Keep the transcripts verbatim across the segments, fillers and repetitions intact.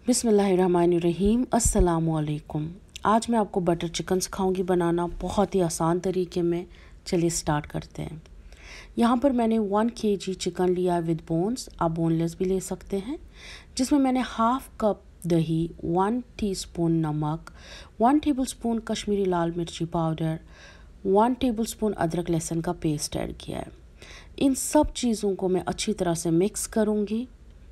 बिस्मिल्लाहिर्रहमानिर्रहीम। अस्सलामुअलैकुम। आज मैं आपको बटर चिकन सिखाऊंगी बनाना बहुत ही आसान तरीके में। चलिए स्टार्ट करते हैं। यहाँ पर मैंने वन केजी चिकन लिया है विद बोन्स, आप बोनलेस भी ले सकते हैं। जिसमें मैंने हाफ कप दही, वन टीस्पून नमक, वन टेबलस्पून कश्मीरी लाल मिर्ची पाउडर, वन टेबलस्पून अदरक लहसुन का पेस्ट ऐड किया है। इन सब चीज़ों को मैं अच्छी तरह से मिक्स करूँगी।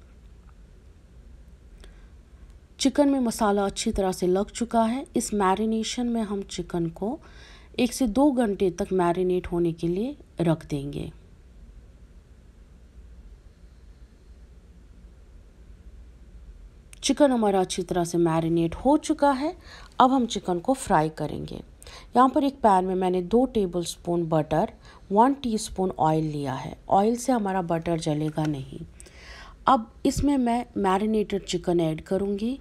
चिकन में मसाला अच्छी तरह से लग चुका है। इस मैरिनेशन में हम चिकन को एक से दो घंटे तक मैरिनेट होने के लिए रख देंगे। चिकन हमारा अच्छी तरह से मैरिनेट हो चुका है। अब हम चिकन को फ्राई करेंगे। यहाँ पर एक पैन में मैंने दो tablespoon butter, one teaspoon oil लिया है। ऑयल से हमारा बटर जलेगा नहीं। अब इसमें मैं मैरिनेटेड चिकन ऐड करूँगी।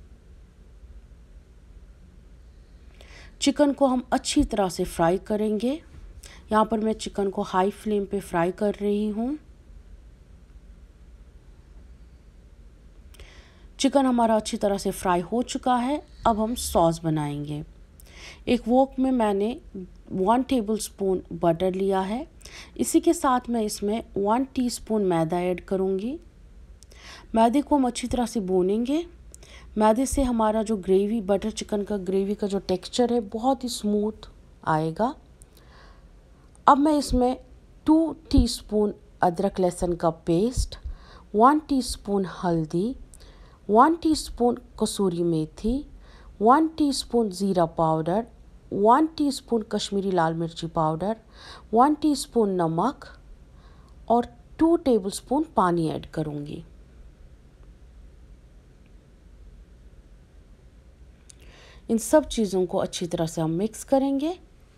चिकन को हम अच्छी तरह से फ्राई करेंगे। यहाँ पर मैं चिकन को हाई फ्लेम पे फ्राई कर रही हूँ। चिकन हमारा अच्छी तरह से फ्राई हो चुका है। अब हम सॉस बनाएंगे। एक वोक में मैंने वन टेबलस्पून बटर लिया है। इसी के साथ मैं इसमें वन टीस्पून मैदा ऐड करूँगी। मैदे को हम अच्छी तरह से भूनेंगे। मैदे से हमारा जो ग्रेवी, बटर चिकन का ग्रेवी का जो टेक्सचर है बहुत ही स्मूथ आएगा। अब मैं इसमें टू टीस्पून अदरक लहसुन का पेस्ट, वन टीस्पून हल्दी, one teaspoon kasuri methi, one teaspoon ज़ीरा पाउडर, वन टीस्पून कश्मीरी लाल मिर्ची पाउडर, वन टीस्पून नमक और टू टेबलस्पून पानी ऐड करूँगी। इन सब चीज़ों को अच्छी तरह से हम मिक्स करेंगे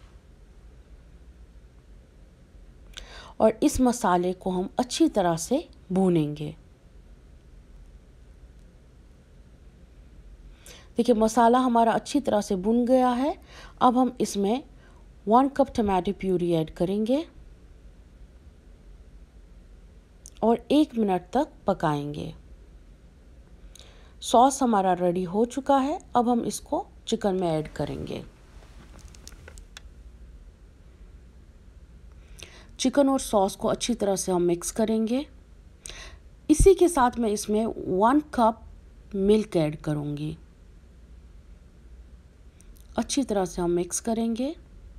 और इस मसाले को हम अच्छी तरह से भूनेंगे। देखिए मसाला हमारा अच्छी तरह से भुन गया है। अब हम इसमें one cup tomato puree add करेंगे और एक मिनट तक पकाएंगे। सॉस हमारा रेडी हो चुका है। अब हम इसको चिकन में ऐड करेंगे। चिकन और सॉस को अच्छी तरह से हम मिक्स करेंगे। इसी के साथ मैं इसमें वन कप मिल्क ऐड करूंगी। अच्छी तरह से हम मिक्स करेंगे।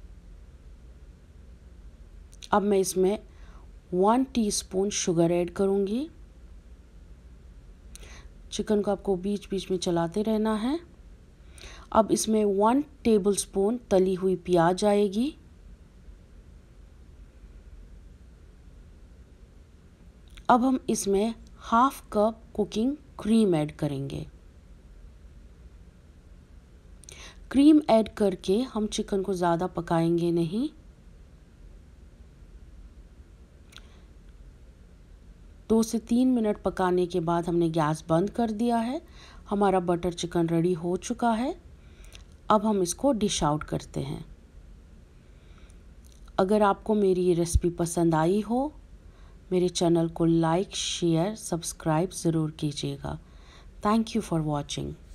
अब मैं इसमें वन टीस्पून शुगर ऐड करूंगी। चिकन को आपको बीच बीच में चलाते रहना है। अब इसमें वन टेबलस्पून तली हुई प्याज आएगी। अब हम इसमें half cup cooking cream add करेंगे। क्रीम ऐड करके हम चिकन को ज़्यादा पकाएंगे नहीं। दो से तीन मिनट पकाने के बाद हमने गैस बंद कर दिया है। हमारा बटर चिकन रेडी हो चुका है। अब हम इसको डिश आउट करते हैं। अगर आपको मेरी ये रेसिपी पसंद आई हो, मेरे चैनल को लाइक, शेयर, सब्सक्राइब ज़रूर कीजिएगा। Thank you for watching.